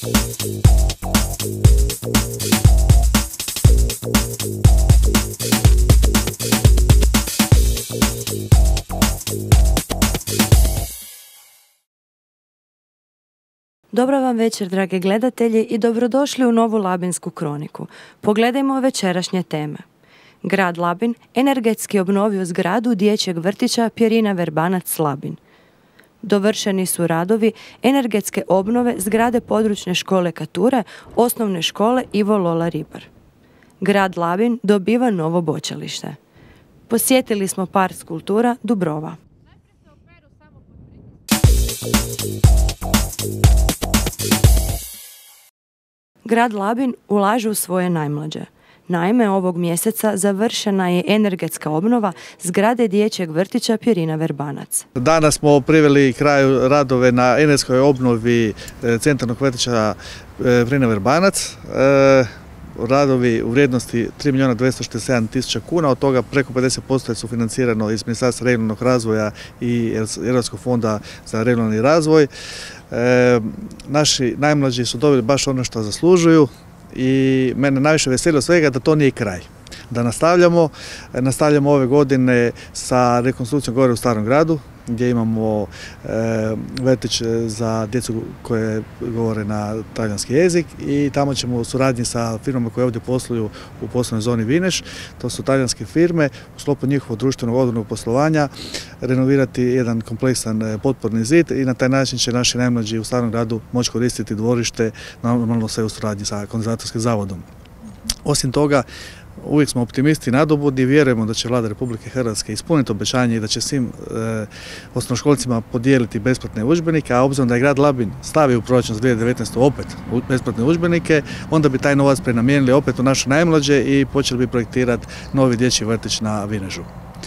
Dobro vam večer, drage gledatelji, i dobrodošli u novu Labinsku kroniku. Pogledajmo večerašnje teme. Grad Labin energetski obnovio zgradu dječjeg vrtića Pjerina Verbanac Labin. Dovršeni su radovi energetske obnove zgrade područne škole Kature, osnovne škole Ivo Lola Ribar. Grad Labin dobiva novo bočalište. Posjetili smo park kultura Dubrova. Grad Labin ulaže u svoje najmlađe. Naime, ovog mjeseca završena je energetska obnova zgrade dječjeg vrtića Pjerina Verbanac. Danas smo priveli kraju radove na energetskoj obnovi centralnog vrtića Pjerina Verbanac. Radovi u vrijednosti 3.267.000 kuna, od toga preko 50% je sufinancirano iz Ministarstva regionalnog razvoja i Europskog fonda za regionalni razvoj. Naši najmlađi su dobili baš ono što zaslužuju i mene najviše veseli od svega da to nije kraj. Da nastavljamo ove godine sa rekonstrukcijom gore u Starom gradu, gdje imamo vrtić za djecu koje govore na talijanski jezik i tamo ćemo u suradnji sa firmama koje ovdje posluju u poslovnoj zoni Vineš, to su talijanske firme, u sklopu njihovog društvenog odgovornog poslovanja renovirati jedan kompleksan potporni zid i na taj način će naši najmlađi u Starom gradu moći koristiti dvorište, normalno sve u suradnji sa konzervatorskim zavodom. Osim toga, uvijek smo optimisti i nadobudni i vjerujemo da će Vlada Republike Hrvatske ispuniti obećanje i da će svim osnovnoškolcima podijeliti besplatne udžbenike, a obzirom da je grad Labin stavio u proračun za 2019. opet besplatne udžbenike, onda bi taj novac prenamijenili opet u naše najmlađe i počeli bi projektirati novi dječji vrtić na Vinežu.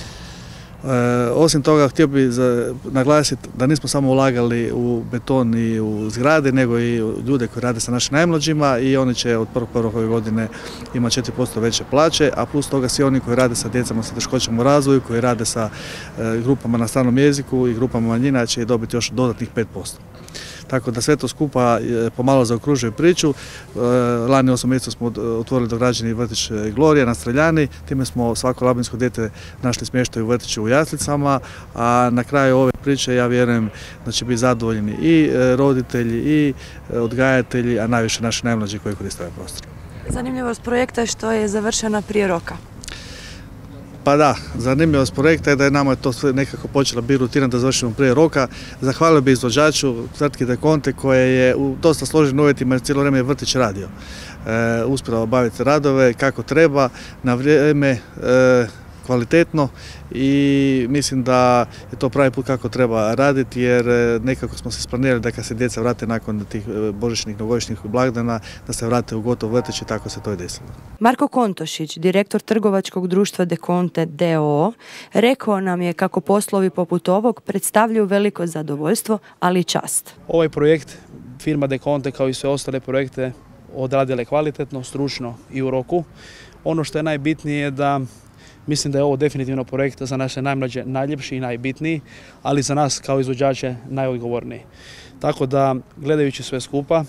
Osim toga, htio bih naglasiti da nismo samo ulagali u beton i u zgrade, nego i u ljude koji rade sa našim najmlađima i oni će od 1.1. ove godine imati 4% veće plaće, a plus toga svi oni koji rade sa djecama sa teškoćama u razvoju, koji rade sa grupama na stranom jeziku i grupama manjina će dobiti još dodatnih 5%. Tako da sve to skupa pomalo zaokružuje priču. Lani 8. mjesecu smo otvorili dograđeni vrtić Glorija na Streljani, time smo svako labinsko dijete našli smještaj u vrtiću u jaslicama, a na kraju ove priče ja vjerujem da će biti zadovoljni i roditelji i odgajatelji, a najviše naši najmlađi koji koriste ovaj prostor. Zanimljivost projekta je što je završena prije roka. Pa da, zanimljivost projekta je da je nama to sve nekako počela biti rutina da završimo prije roka. Zahvalio bih izvođaču tvrtki Dekonte koje je u dosta složenim uvjetima cijelo vrijeme vrtić radio. Uspjela obaviti radove kako treba, na vrijeme, kvalitetno i mislim da je to pravi put kako treba raditi jer nekako smo se isplanirali da kad se djeca vrate nakon tih božićnih, novogodišnjih blagdana da se vrate u gotov vrtić i tako se to i desilo. Marko Kontošić, direktor trgovačkog društva Dekonte d.o.o. rekao nam je kako poslovi poput ovog predstavljaju veliko zadovoljstvo, ali i čast. Ovaj projekt firma Dekonte kao i sve ostale projekte odradile kvalitetno, stručno i u roku. Ono što je najbitnije je da mislim da je ovo definitivno projekt za naše najmlađe najljepši i najbitniji, ali za nas kao izvođače najodgovorniji. Tako da, gledajući sve skupa,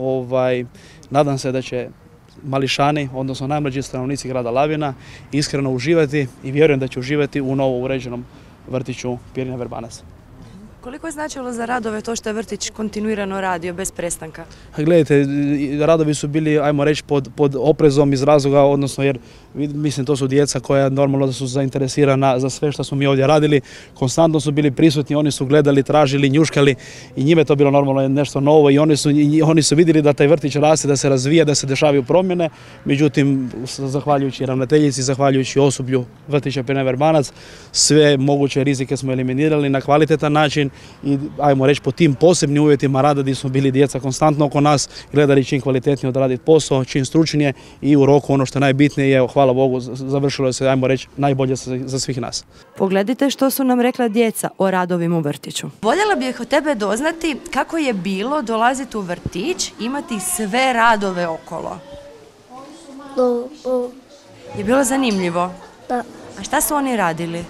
nadam se da će mališani, odnosno najmlađi stanovnici grada Labina, iskreno uživati i vjerujem da će uživati u novo uređenom vrtiću Pjerina Verbanac. Koliko je značilo za radove to što je vrtić kontinuirano radio bez prestanka? Gledajte, radovi su bili, ajmo reći, pod oprezom iz razloga, odnosno jer mislim to su djeca koja normalno da su zainteresirana za sve što smo mi ovdje radili. Konstantno su bili prisutni, oni su gledali, tražili, njuškali i njime to bilo normalno nešto novo i oni su vidjeli da taj vrtić raste, da se razvija, da se dešavaju promjene. Međutim, zahvaljujući ravnateljici, zahvaljujući osoblju vrtića Pjerina Verbanac, sve moguće rizike smo eliminirali na kvalitetan način i ajmo reći po tim posebnim uvjetima rada gdje smo bili djeca konstantno oko nas, gledali čim kvalitetnije odraditi posao, čim stručnije i u roku ono što je najbitnije je, hvala Bogu, završilo se, ajmo reći, najbolje za svih nas. Pogledajte što su nam rekla djeca o radovima u vrtiću. Voljela bih od tebe doznati kako je bilo dolaziti u vrtić, imati sve radove okolo. Je bilo zanimljivo? Da. A šta su oni radili?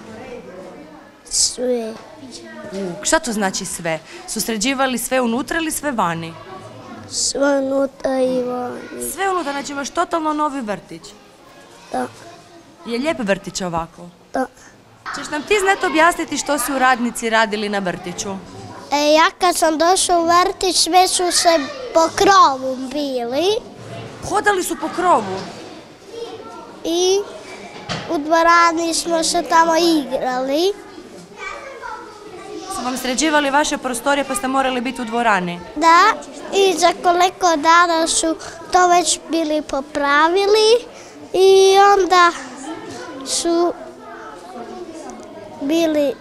Sve. Šta to znači sve? Su sređivali sve unutra ili sve vani? Sve unutra i vani. Sve unutra, znači imaš totalno novi vrtić. Da, Je lijep vrtić ovako? da. Ćeš nam ti znati objasniti što su radnici radili na vrtiću? Ja kad sam došla u vrtić, sve su se po krovu bili Hodali su po krovu. i u dvorani smo se tamo igrali. Su vam sređivali vaše prostorije pa ste morali biti u dvorani? Da, i za koliko dana su to već bili popravili i onda su bili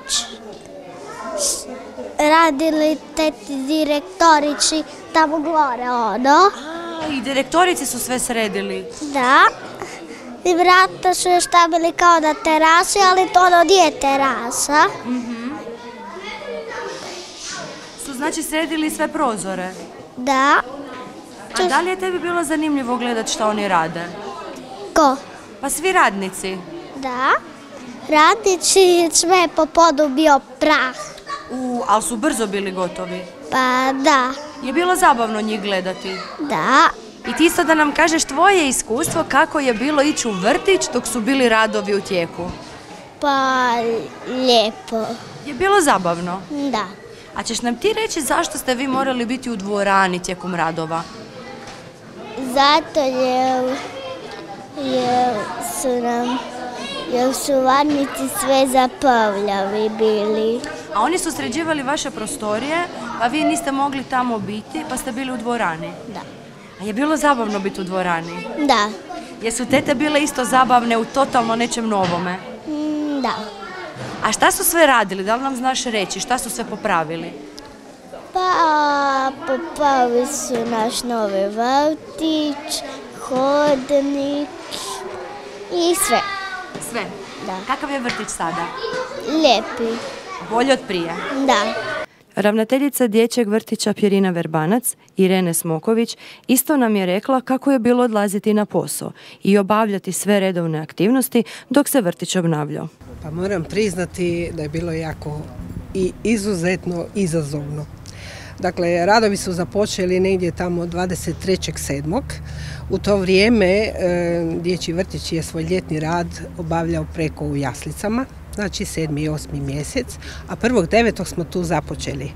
radili te direktorici tamo gore, I direktorici su sve sredili. Da, i vrata su još stavili kao na terasi, ali to nije terasa. Su znači sredili sve prozore. Da. A da li je tebi bilo zanimljivo gledati što oni rade? Ko? Pa svi radnici. Da. Radnici, sve po podu bio prah. Ali su brzo bili gotovi. Pa da. Je bilo zabavno njih gledati? Da. I ti isto da nam kažeš tvoje iskustvo kako je bilo ići u vrtić dok su bili radovi u tijeku. Pa lijepo. Je bilo zabavno? Da. A ćeš nam ti reći zašto ste vi morali biti u dvorani tijekom radova? Zato jer su radnici sve zapavljavi bili. A oni su sređivali vaše prostorije, pa vi niste mogli tamo biti, pa ste bili u dvorani? Da. A je bilo zabavno biti u dvorani? Da. Jesu tete bile isto zabavne u totalno nečem novome? Da. A šta su sve radili? Da li nam znaš reći? Šta su sve popravili? Pa popravili su naš novi vrtić, hodnik i sve. Sve? Da. Kakav je vrtić sada? Lijepi. Bolje od prije? Da. Ravnateljica dječjeg vrtića Pirina Verbanac, Irene Smoković, isto nam je rekla kako je bilo odlaziti na posao i obavljati sve redovne aktivnosti dok se vrtić obnavljao. Pa moram priznati da je bilo jako i izuzetno izazovno. Dakle, radovi su započeli negdje tamo 23.7. U to vrijeme dječji vrtić je svoj ljetni rad obavljao preko u jaslicama, znači 7. i 8. mjesec, a 1.9. smo tu započeli.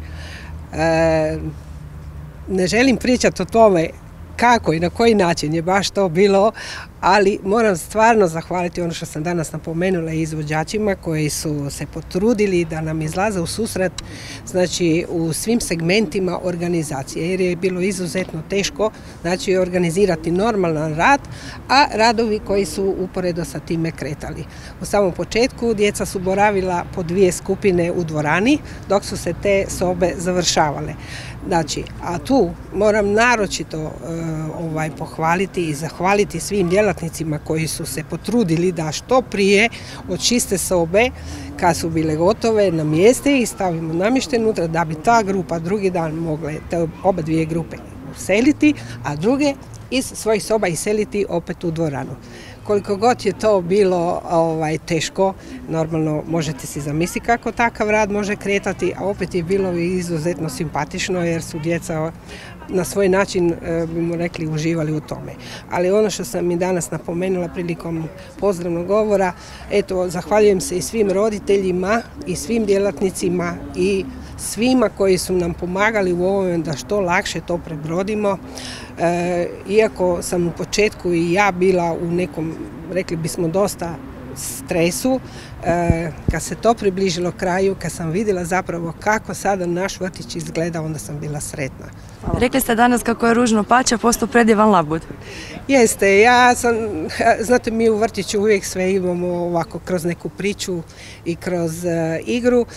Ne želim pričati o tome kako i na koji način je baš to bilo, ali moram stvarno zahvaliti ono što sam danas napomenula izvođačima koji su se potrudili da nam izlaze u susret, znači u svim segmentima organizacije, jer je bilo izuzetno teško, znači organizirati normalan rad, a radovi koji su uporedo sa time kretali. U samom početku djeca su boravila po 2 skupine u dvorani dok su se te sobe završavale. Znači, a tu moram naročito pohvaliti i zahvaliti svim djelatnicima koji su se potrudili da što prije očiste sobe kad su bile gotove na mjeste i stavimo namještaj unutra da bi ta grupa drugi dan mogle oba dvije grupe useliti, a druge iz svojih soba iseliti opet u dvoranu. Koliko god je to bilo teško, normalno možete si zamisliti kako takav rad može kretati, a opet je bilo izuzetno simpatično jer su djeca na svoj način, bimo rekli, uživali u tome. Ali ono što sam i danas napomenula prilikom pozdravnog govora, eto, zahvaljujem se i svim roditeljima i svim djelatnicima i svima koji su nam pomagali u ovome da što lakše to prebrodimo. Iako sam u početku i ja bila u nekom, rekli bismo, dosta stresu, kad se to približilo kraju, kad sam vidjela zapravo kako sada naš vrtić izgleda, onda sam bila sretna. Rekli ste danas kako je Ružno Pače postao predivan labud. Jeste, znate, mi u vrtiću uvijek sve imamo ovako kroz neku priču i kroz igru.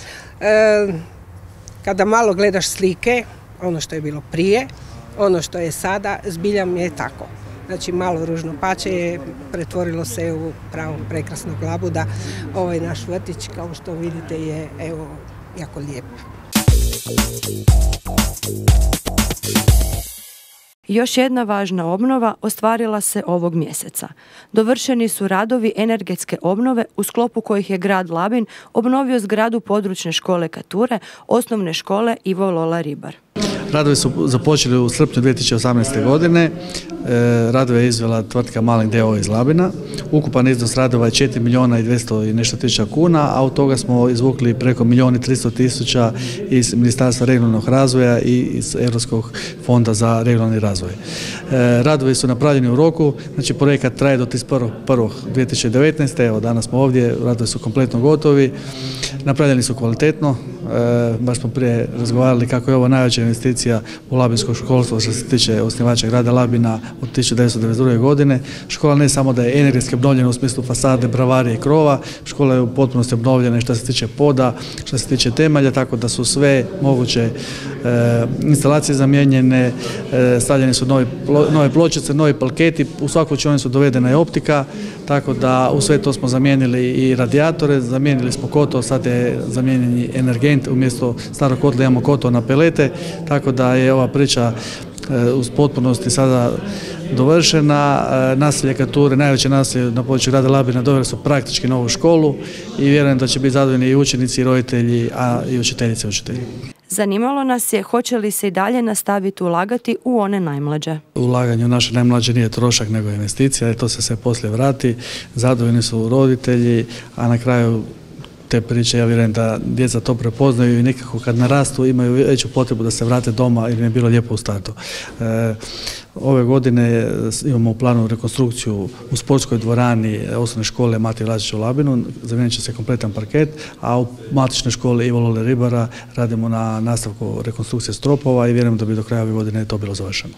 Kada malo gledaš slike, ono što je bilo prije, ono što je sada, zbilja mi je tako. Znači, malo Ružno Pače je pretvorilo se u pravo prekrasnog labuda. Ovaj naš vrtić, kao što vidite, je jako lijep. Još jedna važna obnova ostvarila se ovog mjeseca. Dovršeni su radovi energetske obnove u sklopu kojih je grad Labin obnovio zgradu područne škole Kature, osnovne škole Ivo Lola Ribar. Radovi su započeli u srpnju 2018. godine. Radove je izvela tvrtka Maling d.o.o. iz Labina. Ukupan iznos radova je 4 milijuna i 200 i nešto tisuća kuna, a od toga smo izvukli preko 1.300.000 iz Ministarstva regionalnog razvoja i iz Europskog fonda za regionalni razvoj. Radovi su napravljeni u roku, znači projekat traje do 31.1.2019. Evo, danas smo ovdje, radovi su kompletno gotovi, napravljeni su kvalitetno. Baš smo prije razgovarali kako je ovo najveća investicija u labinsko školstvo što se tiče osnivača grada Labina od 1992. godine. Škola ne samo da je energetski obnovljena u smislu fasade, bravarije i krova, škola je u potpunosti obnovljena što se tiče poda, što se tiče temelja, tako da su sve moguće instalacije zamijenjene, stavljene su nove pločice, novi parketi, u svaku učionicu su dovedena je optika, tako da u sve to smo zamijenili i radijatore, zamijenili smo koto, sad je zamijenjeni energent, umjesto starog kotla imamo koto na pelete, tako da je ova priča u potpunosti sada dovršena. Naselje Kature, najveće naselje na području grada Labina, doveli su praktički novu školu i vjerujem da će biti zadovoljni i učenici i roditelji, a i učiteljice i učitelji. Zanimalo nas je hoće li se i dalje nastaviti ulagati u one najmlađe. Ulaganje u naše najmlađe nije trošak nego investicija i to se sve poslije vrati. Zadovoljni su roditelji, a na kraju te priče ja vjerujem da djeca to prepoznaju i nekako kad narastu imaju veću potrebu da se vrate doma jer im je bilo lijepo u startu. Ove godine imamo u planu rekonstrukciju u sportskoj dvorani osnovne škole Matije Vlačića u Labinu, zamijenit će se kompletan parket, a u matičnoj školi Ivo Lole Ribara radimo na nastavku rekonstrukcije stropova i vjerujem da bi do kraja ove godine to bilo završeno.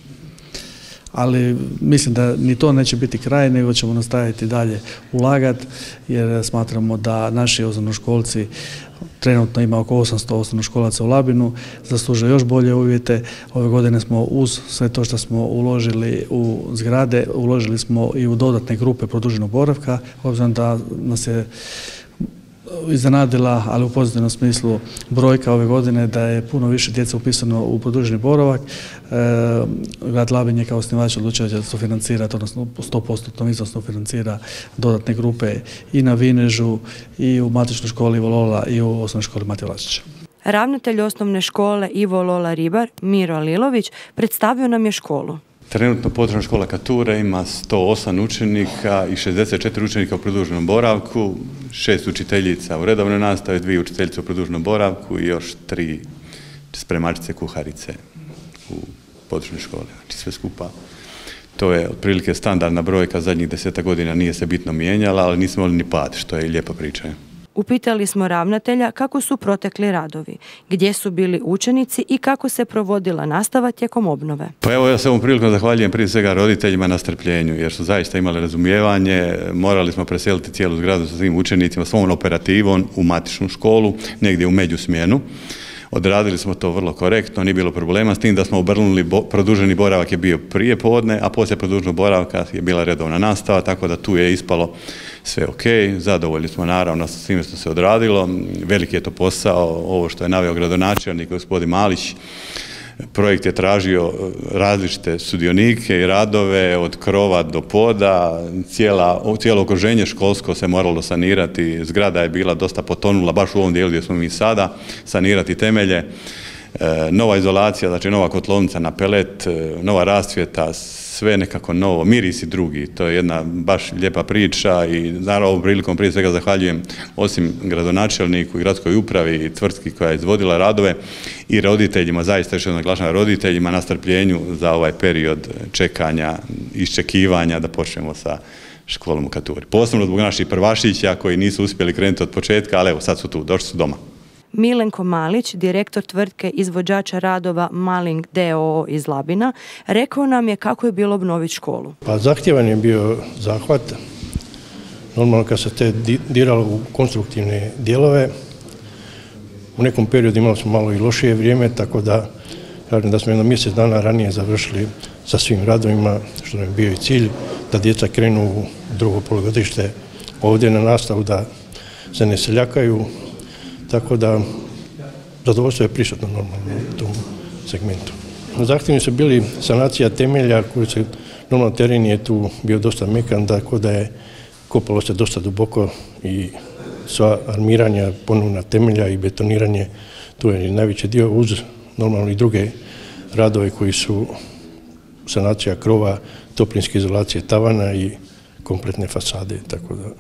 Ali mislim da ni to neće biti kraj, nego ćemo nastaviti dalje ulagati jer smatramo da naši osnovnoškolci, trenutno ima oko 800 osnovnoškolaca u Labinu, zaslužuju još bolje uvjete. Ove godine smo uz sve to što smo uložili u zgrade, uložili smo i u dodatne grupe produženog boravka, obzirom da nas je iznenadila, ali u pozitivnom smislu, brojka ove godine da je puno više djece upisano u produženi boravak. Grad Labin je kao osnivač odlučio da će sufinancirati, odnosno 100% iznosno financira dodatne grupe i na Vinežu, i u matičnoj školi Ivo Lola i u osnovnoj školi Matije Vlačića. Ravnatelj osnovne škole Ivo Lola Ribar, Miro Alilović, predstavio nam je školu. Trenutno područna škola Kature ima 108 učenika i 64 učenika u produženom boravku, 6 učiteljica u redovnoj nastavi, 2 učiteljice u produženom boravku i još 3 spremačice kuharice u područnoj školi. Znači sve skupa. To je otprilike standardna brojka, zadnjih 10 godina nije se bitno mijenjala, ali nismo imali ni pad, što je lijepa priča. Upitali smo ravnatelja kako su protekli radovi, gdje su bili učenici i kako se provodila nastava tijekom obnove. Pa evo, ja se ovom prilikom zahvaljujem prije svega roditeljima na strpljenju, jer su zaista imali razumijevanje. Morali smo preseliti cijelu zgradu sa svim učenicima, svom operativom u matičnu školu, negdje u međusmjenu. Odradili smo to vrlo korektno, nije bilo problema, s tim da smo obrnuli, produženi boravak je bio prije podne, a poslije produženog boravka je bila redovna nastava, tako da tu je ispalo sve ok. Zadovoljni smo naravno sa svime što se odradilo. Veliki je to posao, ovo što je naveo gradonačelnik gospodin Malić. Projekt je tražio različite sudionike i radove od krova do poda, cijelo okruženje školsko se moralo sanirati, zgrada je bila dosta potonula baš u ovom dijelu gdje smo mi sada, sanirati temelje, nova izolacija, znači nova kotlovnica na pelet, nova rasvjeta, sve nekako novo, mirisi drugi, to je jedna baš lijepa priča i naravno ovom prilikom prije svega zahvaljujem osim gradonačelniku i gradskoj upravi i tvrtki koja je izvodila radove i roditeljima, zaista još jednom naglašavam roditeljima na strpljenju za ovaj period čekanja, iščekivanja da počnemo sa školom u Katuri. Posebno zbog naših prvašića koji nisu uspjeli krenuti od početka, ali evo sad su tu, došli su doma. Milenko Malić, direktor tvrtke izvođača radova Maling d.o.o. iz Labina, rekao nam je kako je bilo obnoviti školu. Pa zahtjevan je bio zahvat. Normalno kad se te diralo u konstruktivne dijelove, u nekom periodu imali smo malo i lošije vrijeme, tako da kažem da smo jedno mjesec dana ranije završili sa svim radovima, što nam je bio i cilj, da djeca krenu u drugo polugodište ovdje na nastavu, da se ne seljakaju. Tako da zadovoljstvo je prisutno normalno u tom segmentu. Zahtjevni su bili sanacija temelja, koji se, normalno teren je tu bio dosta mekan, tako da je kopalo se dosta duboko i sva armiranja, ponovna temelja i betoniranje, tu je najveći dio uz normalno i druge radovi koji su sanacija krova, toplinske izolacije tavana i kompletne fasade. Tako da.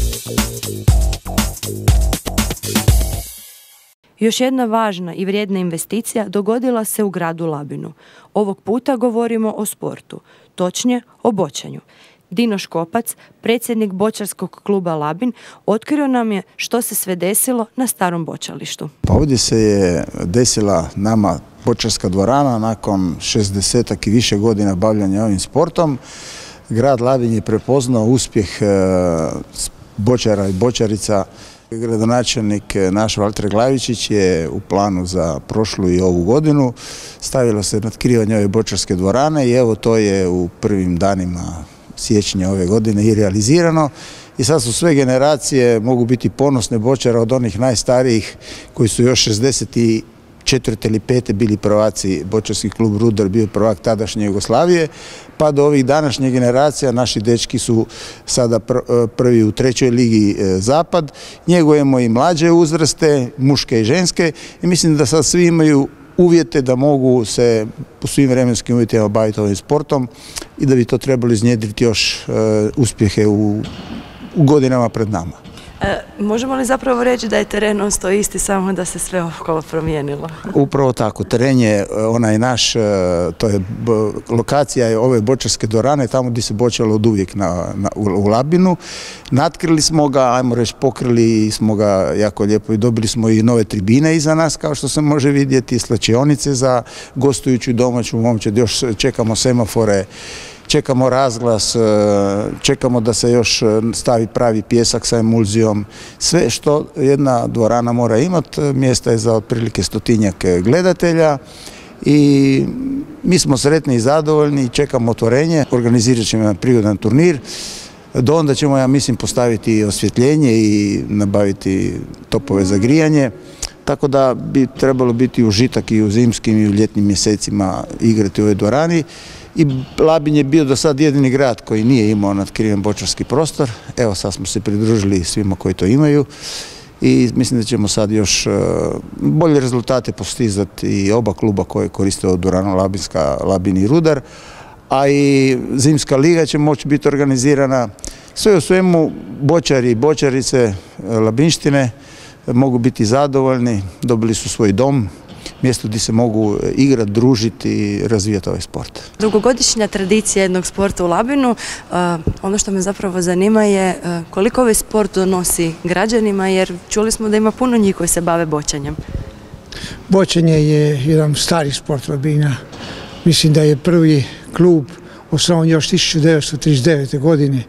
Još jedna važna i vrijedna investicija dogodila se u gradu Labinu. Ovog puta govorimo o sportu, točnije o bočanju. Dino Škopac, predsjednik bočarskog kluba Labin, otkrio nam je što se sve desilo na starom bočalištu. Pa ovdje se je desila nama bočarska dvorana nakon 60 i više godina bavljanja ovim sportom. Grad Labin je prepoznao uspjeh bočara i bočarica. Gradonačelnik naš Valter Glavičić je u planu za prošlu i ovu godinu stavilo se na otkrivanje ove bočarske dvorane i evo to je u prvim danima siječnja ove godine i realizirano. I sad su sve generacije, mogu biti ponosne bočara od onih najstarijih koji su još 64. ili 5. bili prvaci, bočarski klub Rudar bio prvak tadašnje Jugoslavije, pa do ovih današnjih generacija naši dečki su sada prvi u 3. ligi Zapad. Njegujemo i mlađe uzraste, muške i ženske i mislim da sad svi imaju uvjete da mogu se po svim vremenskim uvjetima baviti ovim sportom i da bi to trebalo iznjedriti još uspjehe u godinama pred nama. Možemo li zapravo reći da je teren ostao isti, samo da se sve okolo promijenilo? Upravo tako, teren je onaj naš, to je lokacija ove bočarske dvorane, tamo gdje se bočalo od uvijek u Labinu. Natkrili smo ga, ajmo reći, pokrili smo ga jako lijepo i dobili smo i nove tribine iza nas, kao što se može vidjeti, slačionice za gostujuću domaću momčad, još čekamo semafore, čekamo razglas, čekamo da se još stavi pravi pijesak sa emulzijom. Sve što jedna dvorana mora imati, mjesta je za otprilike 100-tinjak gledatelja i mi smo sretni i zadovoljni i čekamo otvorenje. Organizirat ćemo jedan prigodan turnir. Do onda ćemo, ja mislim, postaviti osvjetljenje i nabaviti topove za grijanje. Tako da bi trebalo biti užitak i u zimskim i u ljetnim mjesecima igrati u ovoj dvorani. I Labin je bio do sad jedini grad koji nije imao natkriven bočarski prostor. Evo sad smo se pridružili svima koji to imaju i mislim da ćemo sad još bolje rezultate postizati i oba kluba koje koriste ovu dvoranu Labinska, Labin i Rudar, a i zimska liga će moći biti organizirana. Sve u svemu bočari i bočarice Labinštine mogu biti zadovoljni, dobili su svoj dom, mjesto gdje se mogu igrati, družiti i razvijati ovaj sport. Dugogodišnja tradicija jednog sporta u Labinu, ono što me zapravo zanima je koliko ovaj sport donosi građanima, jer čuli smo da ima puno njih koji se bave bočanjem. Bočanje je jedan stari sport Labina. Mislim da je prvi klub osnovan još 1939. godine,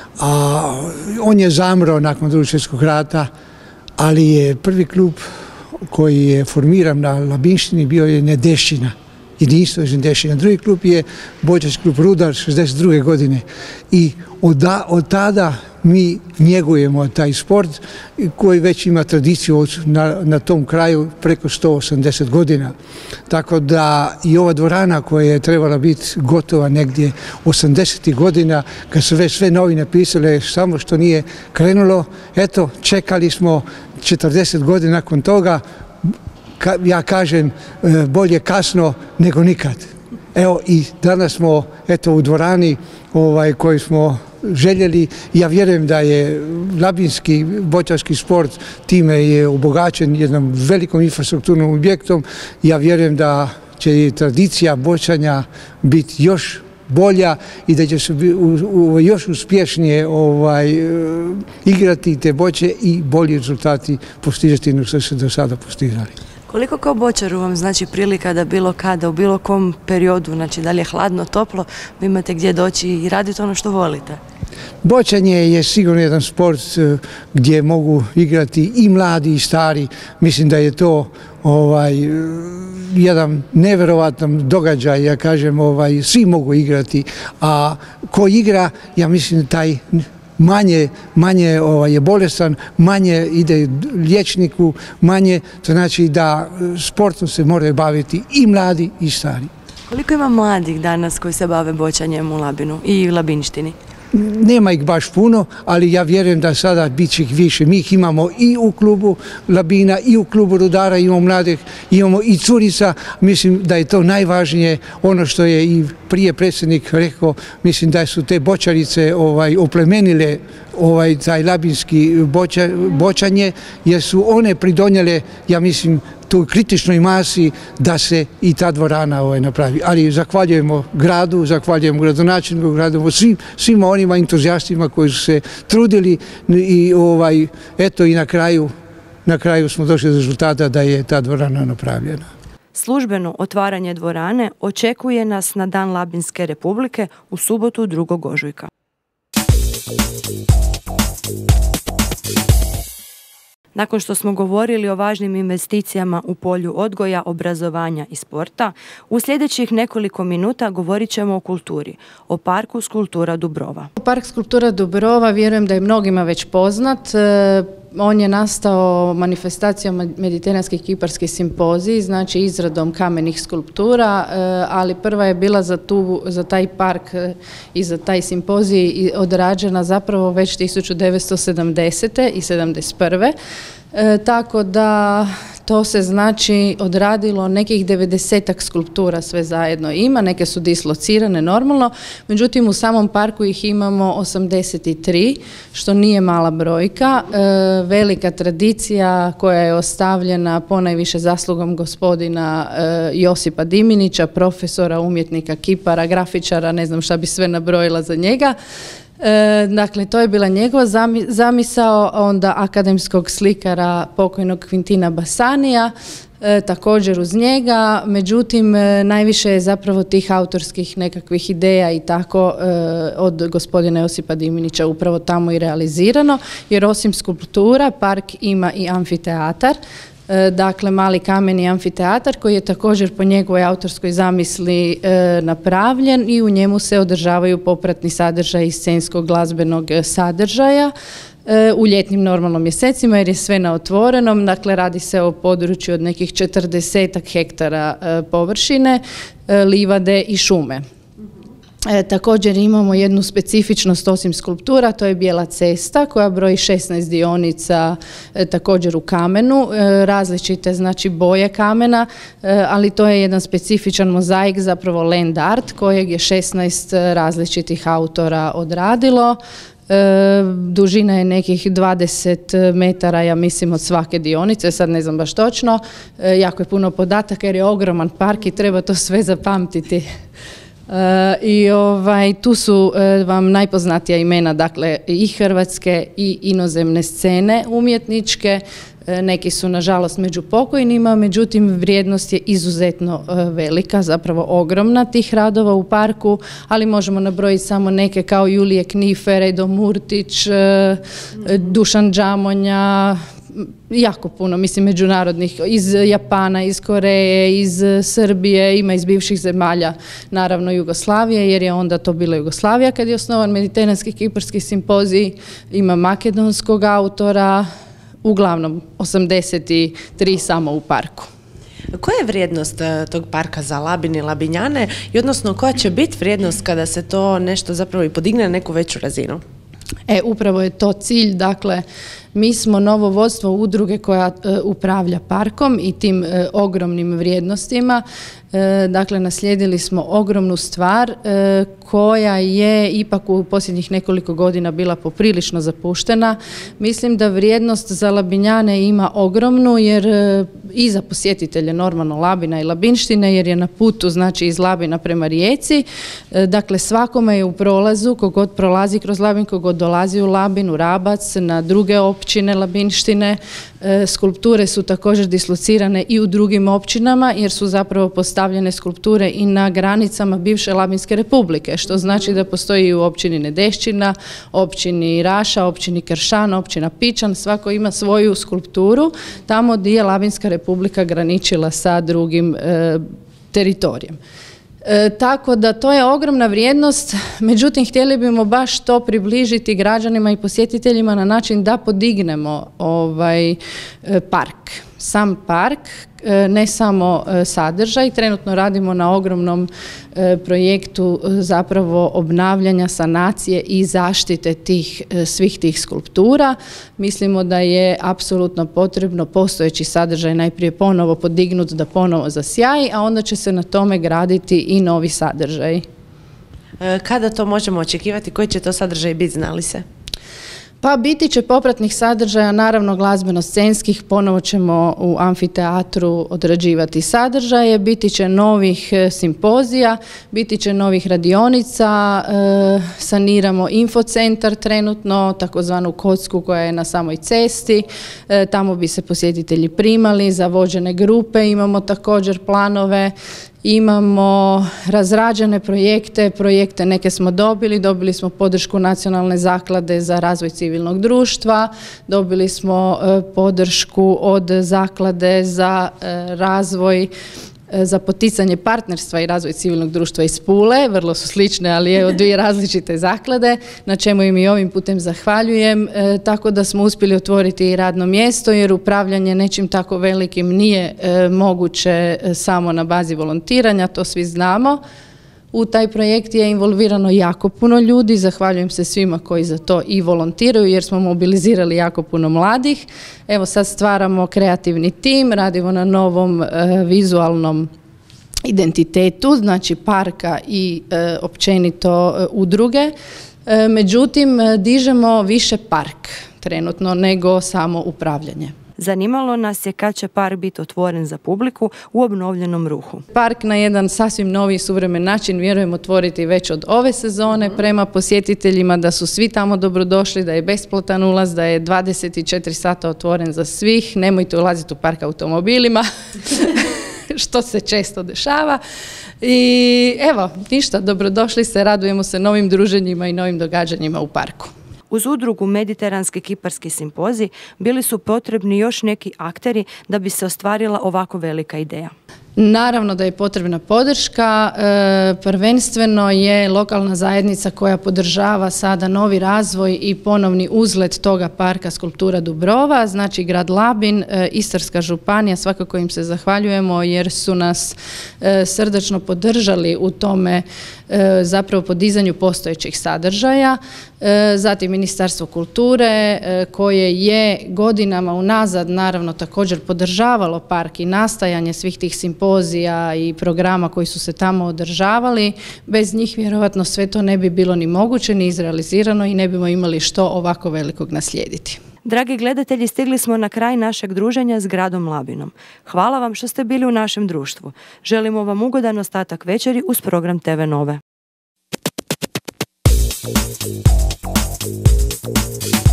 a on je zamro nakon Drugog svjetskog rata, ali je prvi klub koji je formiran na Labinštini bio je Nedešćina, jedinstvo iz Nedešćina. Drugi klub je bočarski klub Rudar 1962. godine i od tada mi njegujemo taj sport koji već ima tradiciju na tom kraju preko 180 godina. Tako da i ova dvorana koja je trebala biti gotova negdje 80. godina, kad su već sve novine pisale, samo što nije krenulo, eto, čekali smo 40 godina nakon toga, ja kažem bolje kasno nego nikad. Evo i danas smo eto u dvorani koju smo željeli. Ja vjerujem da je labinski bočarski sport time je obogaćen jednom velikom infrastrukturnom objektom. Ja vjerujem da će tradicija bočanja biti još bolja i da će se još uspješnije igrati te boče i bolji rezultati postizati nego što se do sada postizali. Koliko kao bočaru vam znači prilika da bilo kada, u bilo kom periodu, znači da li je hladno, toplo, vi imate gdje doći i raditi ono što volite? Bočanje je sigurno jedan sport gdje mogu igrati i mladi i stari. Mislim da je to jedan nevjerovatan događaj, ja kažem, svi mogu igrati, a ko igra, ja mislim da taj manje je bolestan, manje ide liječniku, manje, to znači da sportom se moraju baviti i mladi i stari. Koliko ima mladih danas koji se bave bočanjem u Labinu i u Labinštini? nema ih baš puno, ali ja vjerujem da sada bit će ih više. Mi ih imamo i u klubu Labina, i u klubu Rudara, imamo mladih, imamo i curica. Mislim da je to najvažnije, ono što je i prije predsjednik rekao, mislim da su te bočarice oplemenile taj labinski bočanje, jer su one pridonijele, ja mislim, toj kritičnoj masi da se i ta dvorana napravi. Ali zahvaljujemo gradu, zahvaljujemo gradonačelniku, zahvaljujemo svima onima entuzijastima koji su se trudili i eto i na kraju smo došli do rezultata da je ta dvorana napravljena. Službeno otvaranje dvorane očekuje nas na Dan Labinske republike u subotu 2. ožujka. Nakon što smo govorili o važnim investicijama u polju odgoja, obrazovanja i sporta, u sljedećih nekoliko minuta govorit ćemo o kulturi, o Parku Skulptura Dubrova. Park Skulptura Dubrova vjerujem da je mnogima već poznat. On je nastao manifestacijom Mediteranski kiparski simpozij, znači izradom kamenih skulptura, ali prva je bila za taj park i za taj simpozij odrađena zapravo već 1970. i 1971. Tako da to se znači odradilo nekih 90-ak skulptura sve zajedno ima, neke su dislocirane normalno, međutim u samom parku ih imamo 83, što nije mala brojka, velika tradicija koja je ostavljena ponajviše zaslugom gospodina Josipa Diminića, profesora, umjetnika, kipara, grafičara, ne znam šta bi sve nabrojila za njega. Dakle, to je bila njegova zamisao, onda akademskog slikara pokojnog Quintina Bassanija, također uz njega, međutim najviše je zapravo tih autorskih nekakvih ideja i tako od gospodina Josipa Diminića upravo tamo i realizirano, jer osim skulptura park ima i amfiteatar. Dakle, mali kameni amfiteatar koji je također po njegovoj autorskoj zamisli napravljen i u njemu se održavaju popratni sadržaj scenskog glazbenog sadržaja u ljetnim normalno mjesecima jer je sve na otvorenom, dakle radi se o području od nekih 40 hektara površine, livade i šume. Također imamo jednu specifičnost osim skulptura, to je Bijela cesta koja broji 16 dionica također u kamenu, različite znači boje kamena, ali to je jedan specifičan mozaik, zapravo land art kojeg je 16 različitih autora odradilo. Dužina je nekih 20 metara, ja mislim, od svake dionice, sad ne znam baš točno, jako je puno podataka jer je ogroman park i treba to sve zapamtiti. I tu su vam najpoznatija imena, dakle i hrvatske i inozemne scene umjetničke, neki su nažalost među pokojnima, međutim vrijednost je izuzetno velika, zapravo ogromna tih radova u parku, ali možemo nabrojiti samo neke kao Julije Knifer, Edo Murtić, Dušan Džamonja, jako puno, mislim, međunarodnih, iz Japana, iz Koreje, iz Srbije, ima iz bivših zemalja, naravno Jugoslavije, jer je onda to bila Jugoslavija kad je osnovan Mediteranski kiparski simpozij, ima makedonskog autora, uglavnom 83 samo u parku. Koja je vrijednost tog parka za Labin i Labinjane i odnosno koja će biti vrijednost kada se to nešto zapravo i podigne na neku veću razinu? Upravo je to cilj, dakle mi smo novo vodstvo udruge koja upravlja parkom i tim ogromnim vrijednostima. Dakle, naslijedili smo ogromnu stvar koja je ipak u posljednjih nekoliko godina bila poprilično zapuštena. Mislim da vrijednost za Labinjane ima ogromnu jer i za posjetitelje normalno Labina i Labinštine jer je na putu znači iz Labina prema Rijeci. Dakle, svakome je u prolazu, kogod prolazi kroz Labin, kogod dolazi u Labin, u Rabac, na druge općine Labinštine. Skulpture su također dislocirane i u drugim općinama jer su zapravo postavljene skulpture i na granicama bivše Labinske republike, što znači da postoji i u općini Nedešćina, općini Raša, općini Kršan, općina Pičan, svako ima svoju skulpturu tamo gdje je Labinska republika graničila sa drugim teritorijem. Tako da to je ogromna vrijednost, međutim htjeli bimo baš to približiti građanima i posjetiteljima na način da podignemo park. sam park, ne samo sadržaj. Trenutno radimo na ogromnom projektu zapravo obnavljanja, sanacije i zaštite svih tih skulptura. Mislimo da je apsolutno potrebno postojeći sadržaj najprije ponovo podignuti da ponovo zasjaji, a onda će se na tome graditi i novi sadržaj. Kada to možemo očekivati? Koji će to sadržaj biti, znali se? Pa biti će popratnih sadržaja, naravno glazbeno-scenskih, ponovo ćemo u amfiteatru odrađivati sadržaje, biti će novih simpozija, biti će novih radionica, saniramo infocentar trenutno, takozvanu kocku koja je na samoj cesti, tamo bi se posjetitelji primali, za vođene grupe imamo također planove. Imamo razrađene projekte neke smo dobili smo podršku Nacionalne zaklade za razvoj civilnog društva, dobili smo podršku od Zaklade za razvoj, za poticanje partnerstva i razvoj civilnog društva iz Pule, vrlo su slične, ali je od dvije različite zaklade, na čemu im i ovim putem zahvaljujem, tako da smo uspjeli otvoriti i radno mjesto, jer upravljanje nečim tako velikim nije moguće samo na bazi volontiranja, to svi znamo. U taj projekt je involvirano jako puno ljudi, zahvaljujem se svima koji za to i volontiraju jer smo mobilizirali jako puno mladih. Evo sad stvaramo kreativni tim, radimo na novom vizualnom identitetu, znači parka i općenito udruge. Međutim, dižemo više park trenutno nego samo upravljanje. Zanimalo nas je kad će park biti otvoren za publiku u obnovljenom ruhu. Park na jedan sasvim novi suvremen način vjerujem otvoriti već od ove sezone prema posjetiteljima, da su svi tamo dobrodošli, da je besplatan ulaz, da je 24 sata otvoren za svih. Nemojte ulaziti u park automobilima, što se često dešava. I evo, ništa, dobrodošli se, radujemo se novim druženjima i novim događanjima u parku. Uz udrugu Mediteranski kiparski simpozij bili su potrebni još neki akteri da bi se ostvarila ovako velika ideja. Naravno da je potrebna podrška, prvenstveno je lokalna zajednica koja podržava sada novi razvoj i ponovni uzlet toga parka Skulptura Dubrova, znači grad Labin, Istarska županija, svakako im se zahvaljujemo jer su nas srdačno podržali u tome zapravo podizanju postojećih sadržaja, zatim Ministarstvo kulture koje je godinama unazad naravno također podržavalo park i nastajanje svih tih simpozija i programa koji su se tamo održavali. Bez njih vjerojatno sve to ne bi bilo ni moguće ni izrealizirano i ne bimo imali što ovako velikog naslijediti. Dragi gledatelji, stigli smo na kraj našeg druženja s gradom Labinom. Hvala vam što ste bili u našem društvu. Želimo vam ugodan ostatak večeri uz program TV Nove.